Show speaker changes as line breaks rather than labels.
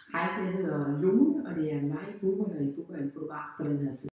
Hej, jeg hedder Lone, og det er mig, Bubber, når I booker en fotograf på den her side.